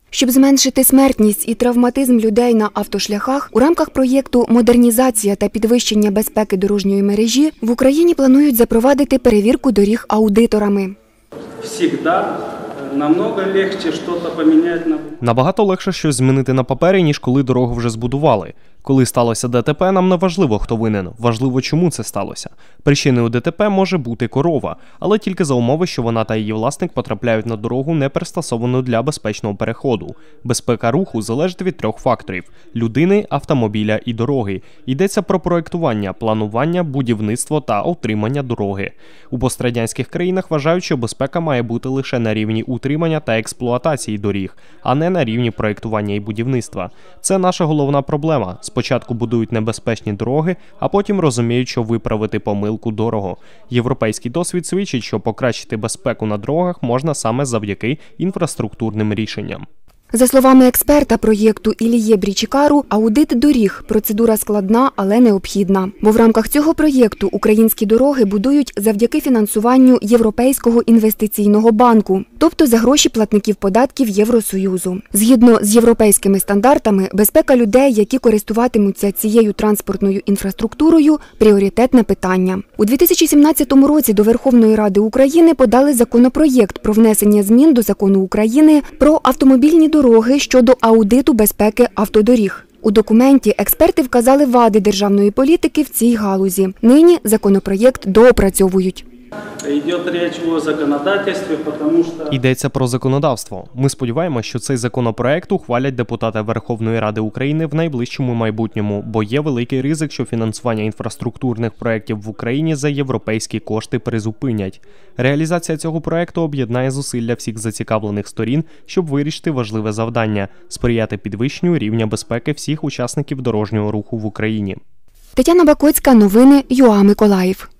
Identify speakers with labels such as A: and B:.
A: Щоб зменшити смертність і травматизм людей на автошляхах, у рамках проєкту «Модернізація та підвищення безпеки дорожньої мережі» в Україні планують запровадити перевірку доріг аудиторами.
B: Набагато легше щось змінити на папері, ніж коли дорогу вже збудували. Коли сталося ДТП, нам не важливо, хто винен, важливо, чому це сталося. Причиною ДТП може бути корова, але тільки за умови, що вона та її власник потрапляють на дорогу, не пристосовану для безпечного переходу. Безпека руху залежить від трьох факторів – людини, автомобіля і дороги. Йдеться про проєктування, планування, будівництво та утримання дороги. У пострадянських країнах вважають, що безпека має бути лише на рівні утримання та експлуатації доріг, а не на рівні проєктування і будівництва. Це наша головна проблема. Спочатку будують небезпечні дороги, а потім розуміють, що виправити помилку дорого. Європейський досвід свідчить, що покращити безпеку на дорогах можна саме завдяки інфраструктурним рішенням.
A: За словами експерта проєкту Ілії Брічікару, аудит доріг – процедура складна, але необхідна. Бо в рамках цього проєкту українські дороги будують завдяки фінансуванню Європейського інвестиційного банку, тобто за гроші платників податків Євросоюзу. Згідно з європейськими стандартами, безпека людей, які користуватимуться цією транспортною інфраструктурою – пріоритетне питання. У 2017 році до Верховної Ради України подали законопроєкт про внесення змін до Закону України про автомобільні дороги щодо аудиту безпеки автодоріг. У документі експерти вказали вади державної політики в цій галузі. Нині законопроєкт доопрацьовують.
B: Йдеться про законодавство. Ми сподіваємося, що цей законопроект ухвалять депутати Верховної Ради України в найближчому майбутньому, бо є великий ризик, що фінансування інфраструктурних проєктів в Україні за європейські кошти призупинять. Реалізація цього проєкту об'єднає зусилля всіх зацікавлених сторін, щоб вирішити важливе завдання – сприяти підвищенню рівня безпеки всіх учасників дорожнього руху в Україні.
A: Тетяна Бакоцька, новини ЮА Миколаїв.